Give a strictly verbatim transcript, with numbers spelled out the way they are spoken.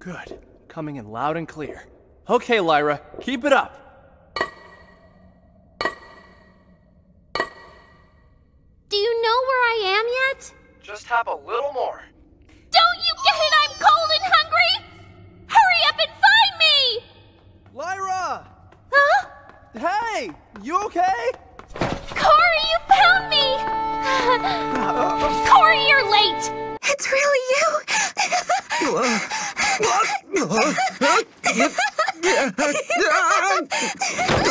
Good. Coming in loud and clear. Okay, Lyra, keep it up. Do you know where I am yet? Just hop a little more. Don't you get it? I'm cold and hungry! Hurry up and find me! Lyra! Huh? Hey, you okay? Khoury, you found me! Khoury, you're late! It's really you!